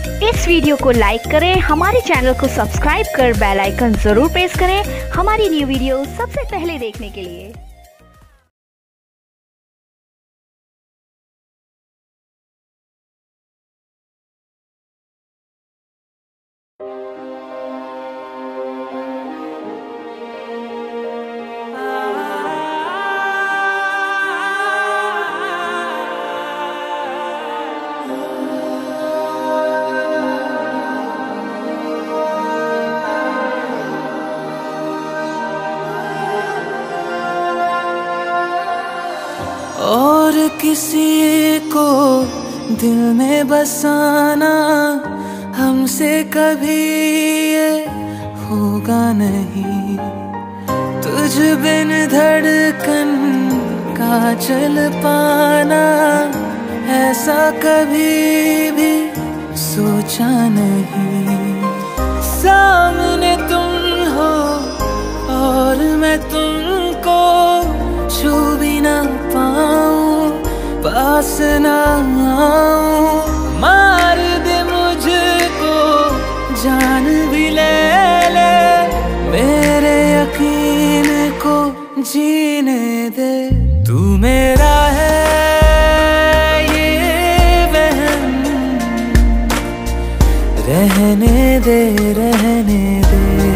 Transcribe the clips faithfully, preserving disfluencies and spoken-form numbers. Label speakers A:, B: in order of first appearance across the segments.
A: इस वीडियो को लाइक करें, हमारे चैनल को सब्सक्राइब कर बेल आइकन जरूर प्रेस करें हमारी न्यू वीडियो सबसे पहले देखने के लिए।
B: और किसी को दिल में बसाना हमसे कभी ये होगा नहीं। तुझ बिन धड़कन का चल पाना ऐसा कभी भी सोचा नहीं। सामने तुम हो और मैं तुमको छू भी ना पाऊं, पास ना आऊं। मार दे मुझको जान भी ले ले, मेरे यकीन को जीने दे। तू मेरा है ये वहम, रहने दे रहने दे।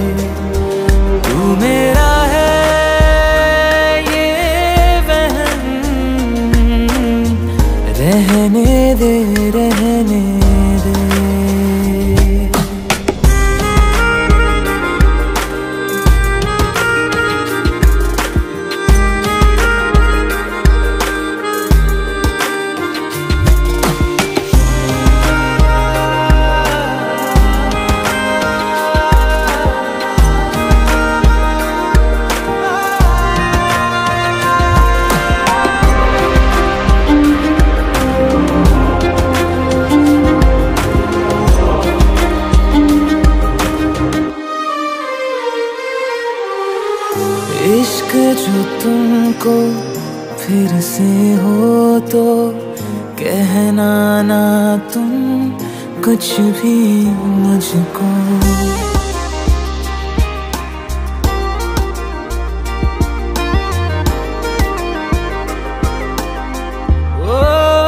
B: तू मेरा है रहने दे रहने दे। इश्क जो तुमको फिर से हो तो कहना ना तुम कुछ भी मुझको। ओ,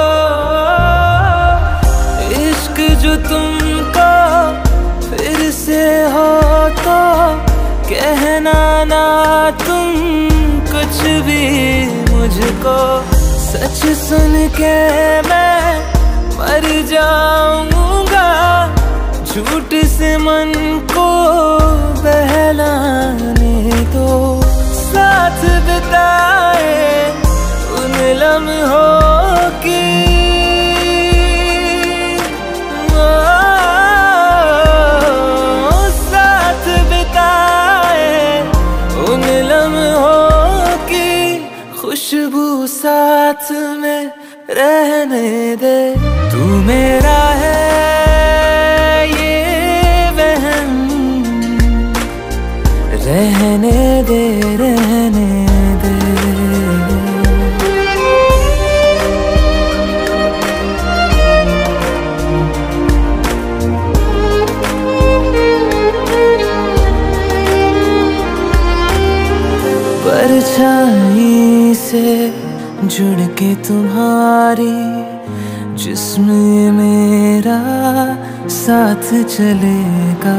B: इश्क जो तुमको फिर से हो तो कहना ना तुम कुछ भी मुझको। सच सुन के मैं मर जाऊंगा, झूठ से मन को बहलाने दो। साथ बिताए उन लम्हों की खुशबू साथ में रहने दे। तू मेरा है ये वहम, रहने दे रहने दे। परछाई से जुड़ के तुम्हारी जिस्म मेरा साथ चलेगा।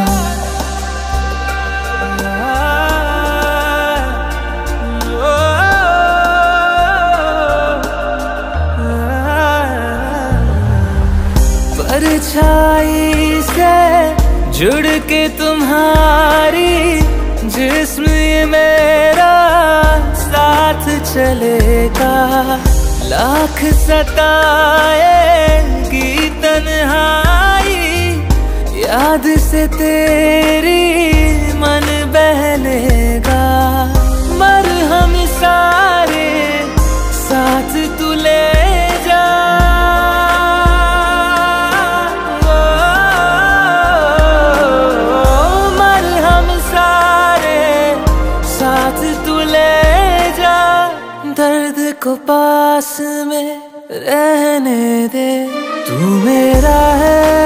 B: परछाई से जुड़ के तुम्हारी जिस्म मेरा साथ चलेगा। लाख सताएगी तन्हाई, याद से तेरी मन बहलेगा। मरहम सारे साथ तू ले जा। दर्द को पास में रहने दे। तू मेरा है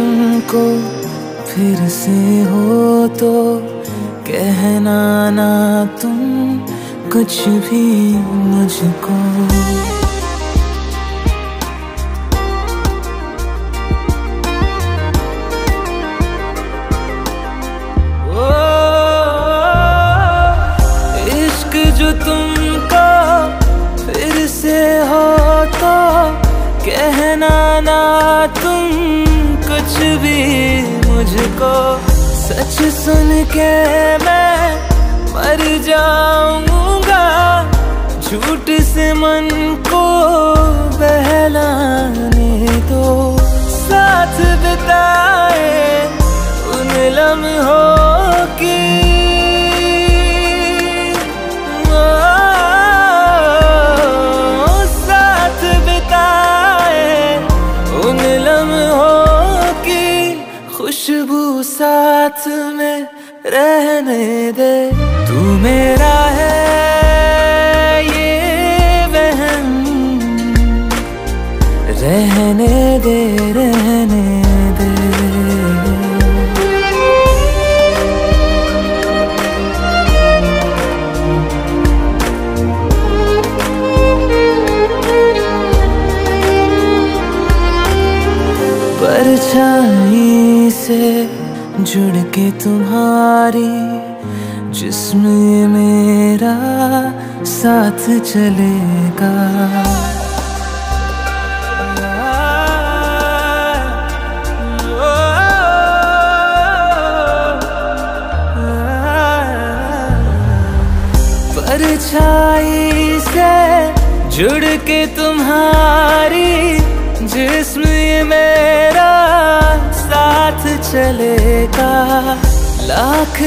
B: तुमको फिर से हो तो कहना ना तुम कुछ भी मुझको। ओ इश्क जो तुमको फिर से हो तो कहना ना तुम कुछ भी मुझको। सच सुन के मैं मर जाऊंगा, झूठ से मन को बहलाने दो। साथ बिताए उन लम्हों की खुशबू साथ में रहने दे। तू मेरा है ये वहम, रहने दे रहने दे। परछाई से जुड़ के तुम्हारी जिस्म ये मेरा साथ चलेगा। परछाई से जुड़ के तुम्हारी जिस्म ये मेरा साथ चलेगा। लाख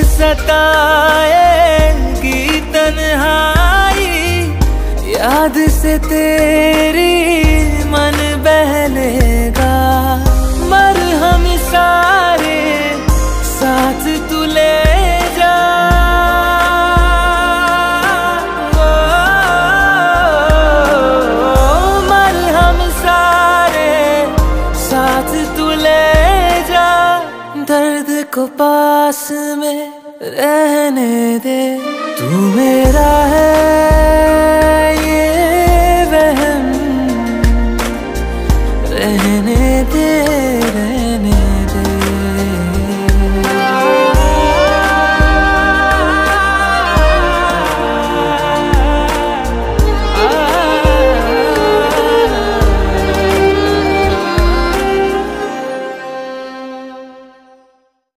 B: सताएगी तन्हाई, याद से तेरी मन बहलेगा। मरहम सारे साथ तू ले जा, दर्द को पास में रहने दे। तू मेरा है